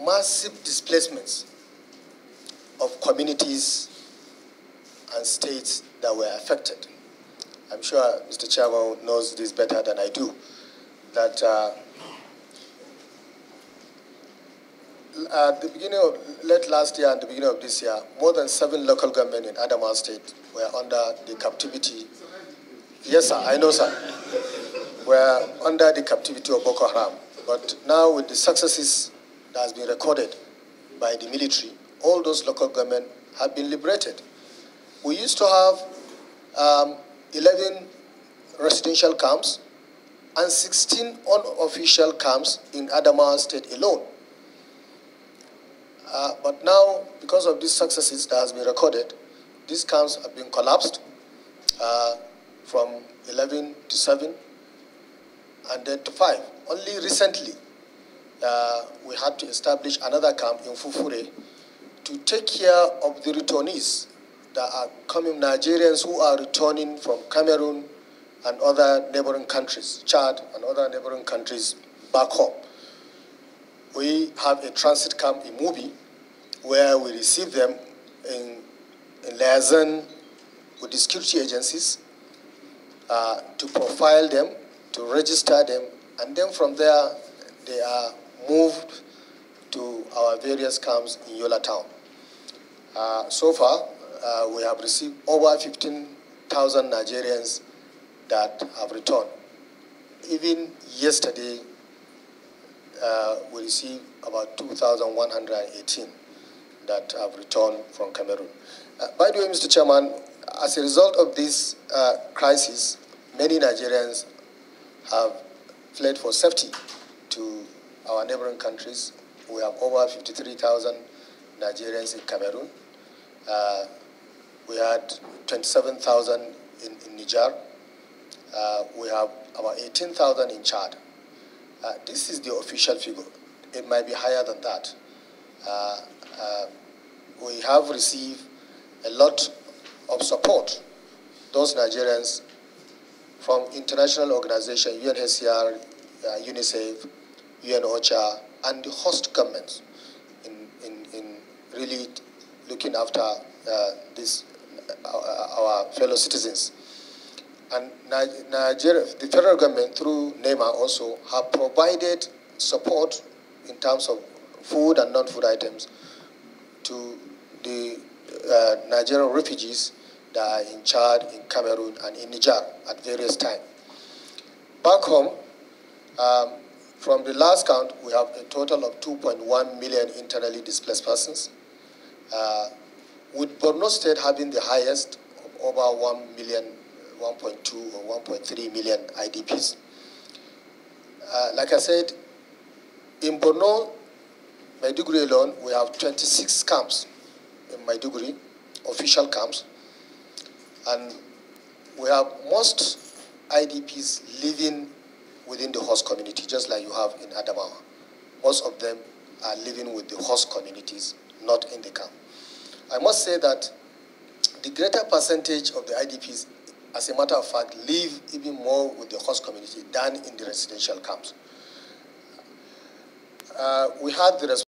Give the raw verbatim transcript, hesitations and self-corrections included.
massive displacements of communities and states that were affected. I'm sure Mister Chairman knows this better than I do, that uh, at the beginning of late last year and the beginning of this year, more than seven local governments in Adamawa State were under the captivity. Yes, sir, I know, sir. Were under the captivity of Boko Haram. But now with the successes that has been recorded by the military, all those local governments have been liberated. We used to have um, eleven residential camps and sixteen unofficial camps in Adamawa State alone. Uh, but now, because of these successes that has been recorded, these camps have been collapsed uh, from eleven to seven and then to five. Only recently, uh, we had to establish another camp in Fufure to take care of the returnees that are coming, Nigerians who are returning from Cameroon and other neighboring countries, Chad and other neighboring countries back home. We have a transit camp in Mubi where we receive them in, in liaison with the security agencies uh, to profile them, to register them, and then from there they are moved to our various camps in Yola Town. Uh, so far, uh, we have received over fifteen thousand Nigerians that have returned. Even yesterday, uh, we received about two thousand one hundred eighteen that have returned from Cameroon. Uh, by the way, Mister Chairman, as a result of this uh, crisis, many Nigerians have fled for safety to our neighboring countries. We have over fifty-three thousand Nigerians in Cameroon. Uh, we had twenty-seven thousand in, in Niger. Uh, we have about eighteen thousand in Chad. Uh, this is the official figure. It might be higher than that. Uh, uh, we have received a lot of support, those Nigerians, from international organizations, U N H C R, uh, UNICEF, U N OCHA, and the host governments in, in, in really looking after uh, this, uh, our fellow citizens. And Nigeria, the federal government, through NEMA also, have provided support in terms of food and non-food items to the uh, Nigerian refugees that are in Chad, in Cameroon, and in Niger at various times. Back home, um, from the last count, we have a total of two point one million internally displaced persons, uh, with Borno State having the highest of over one million, one point two or one point three million I D Ps. Uh, like I said, in Borno, Maiduguri alone, we have twenty-six camps in Maiduguri, official camps, and we have most I D Ps living within the host community, just like you have in Adamawa. Most of them are living with the host communities, not in the camp. I must say that the greater percentage of the I D Ps, as a matter of fact, live even more with the host community than in the residential camps. Uh, we had the